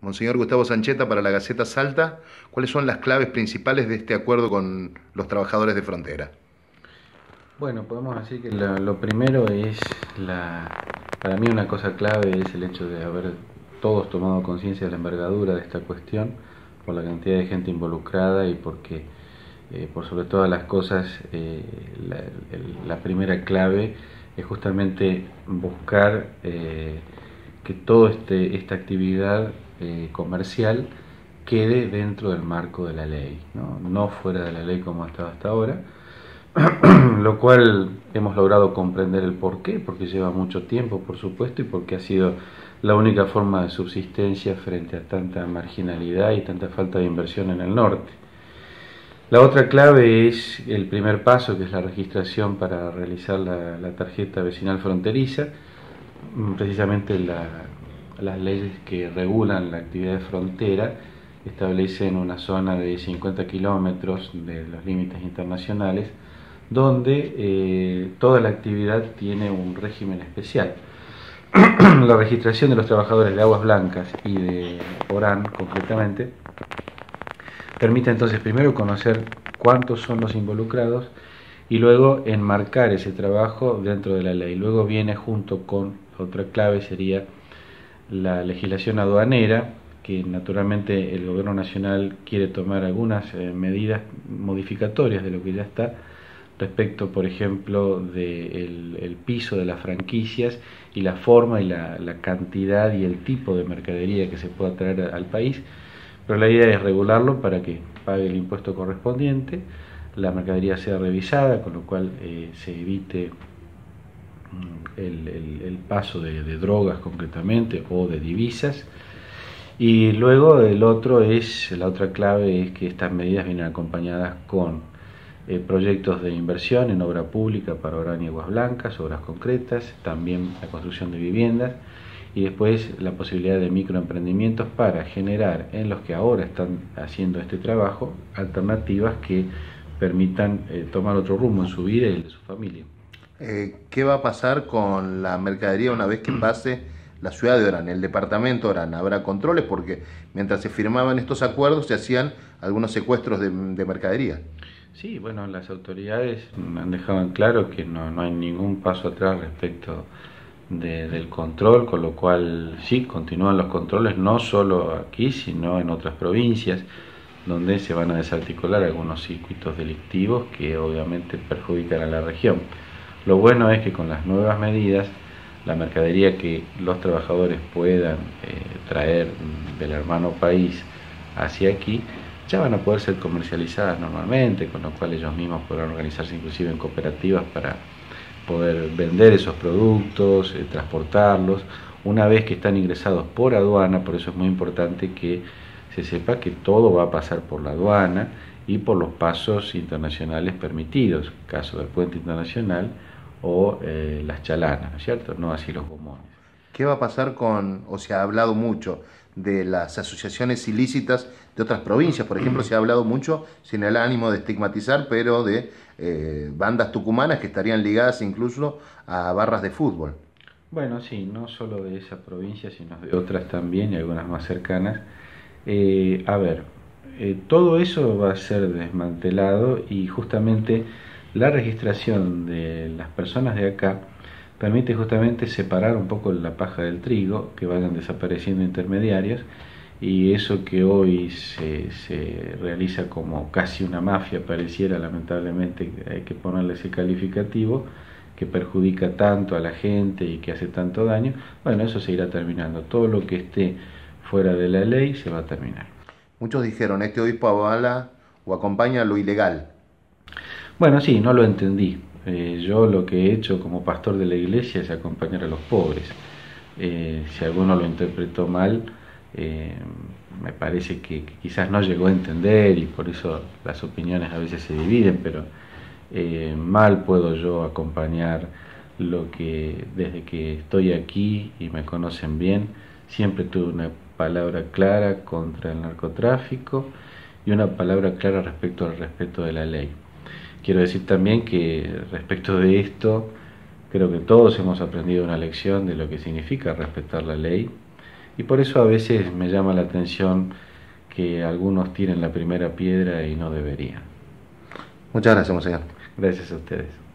Monseñor Gustavo Sancheta para la Gaceta Salta. ¿Cuáles son las claves principales de este acuerdo con los trabajadores de frontera? Bueno, podemos decir que lo primero es, para mí una cosa clave es el hecho de haber todos tomado conciencia de la envergadura de esta cuestión, por la cantidad de gente involucrada y porque, por sobre todas las cosas, la primera clave es justamente buscar que toda esta actividad comercial quede dentro del marco de la ley, no fuera de la ley como ha estado hasta ahora. Lo cual hemos logrado comprender el porqué, porque lleva mucho tiempo, por supuesto, y porque ha sido la única forma de subsistencia frente a tanta marginalidad y tanta falta de inversión en el norte. La otra clave es el primer paso, que es la registración para realizar la tarjeta vecinal fronteriza. Precisamente las leyes que regulan la actividad de frontera establecen una zona de 50 kilómetros de los límites internacionales, donde toda la actividad tiene un régimen especial. La registración de los trabajadores de Aguas Blancas y de Orán, concretamente, permite entonces primero conocer cuántos son los involucrados y luego enmarcar ese trabajo dentro de la ley. Luego viene junto con otra clave, sería la legislación aduanera, que naturalmente el gobierno nacional quiere tomar algunas medidas modificatorias de lo que ya está, respecto, por ejemplo, del piso de las franquicias y la forma y la cantidad y el tipo de mercadería que se pueda traer al país, pero la idea es regularlo para que pague el impuesto correspondiente, la mercadería sea revisada, con lo cual se evite el paso de drogas concretamente o de divisas. Y luego la otra clave es que estas medidas vienen acompañadas con proyectos de inversión en obra pública para Orán y Aguas Blancas, obras concretas, también la construcción de viviendas y después la posibilidad de microemprendimientos para generar en los que ahora están haciendo este trabajo alternativas que permitan tomar otro rumbo en su vida y el de su familia. ¿Qué va a pasar con la mercadería una vez que pase la ciudad de Orán, el departamento de Orán? ¿Habrá controles? Porque mientras se firmaban estos acuerdos se hacían algunos secuestros de mercadería. Sí, bueno, las autoridades han dejado en claro que no hay ningún paso atrás respecto del control, con lo cual sí, continúan los controles no solo aquí, sino en otras provincias, donde se van a desarticular algunos circuitos delictivos que obviamente perjudican a la región. Lo bueno es que con las nuevas medidas, la mercadería que los trabajadores puedan traer del hermano país hacia aquí, ya van a poder ser comercializadas normalmente, con lo cual ellos mismos podrán organizarse inclusive en cooperativas para poder vender esos productos, transportarlos, una vez que están ingresados por aduana. Por eso es muy importante que se sepa que todo va a pasar por la aduana y por los pasos internacionales permitidos, caso del puente internacional o las chalanas, ¿no es cierto? No así los gomones. ¿Qué va a pasar con, o se ha hablado mucho de las asociaciones ilícitas de otras provincias? Por ejemplo, se ha hablado mucho, sin el ánimo de estigmatizar, pero de bandas tucumanas que estarían ligadas incluso a barras de fútbol. Bueno, sí, no solo de esa provincia, sino de otras también y algunas más cercanas. Todo eso va a ser desmantelado y justamente la registración de las personas de acá permite justamente separar un poco la paja del trigo, que vayan desapareciendo intermediarios, y eso que hoy se realiza como casi una mafia pareciera, lamentablemente hay que ponerle ese calificativo, que perjudica tanto a la gente y que hace tanto daño. Bueno, eso se irá terminando. Todo lo que esté fuera de la ley se va a terminar. Muchos dijeron, este obispo avala o acompaña lo ilegal. Bueno, sí, no lo entendí. Yo lo que he hecho como pastor de la iglesia es acompañar a los pobres. Si alguno lo interpretó mal, me parece que quizás no llegó a entender y por eso las opiniones a veces se dividen, pero mal puedo yo acompañar lo que desde que estoy aquí y me conocen bien, siempre tuve una palabra clara contra el narcotráfico y una palabra clara respecto al respeto de la ley. Quiero decir también que respecto de esto, creo que todos hemos aprendido una lección de lo que significa respetar la ley Y por eso a veces me llama la atención que algunos tiren la primera piedra y no deberían. Muchas gracias, monseñor. Gracias a ustedes.